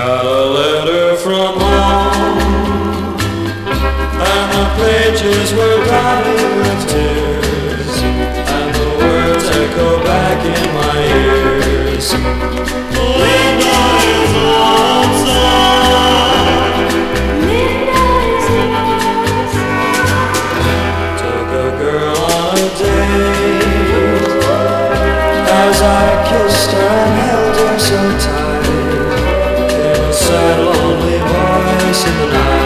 got a letter from home, and the pages were dotted with tears, and the words echo back in my ears. Linda is lonesome. Linda is lonesome. Took a girl on a date, as I kissed her and held her so tight, came a sad lonely voice in the night.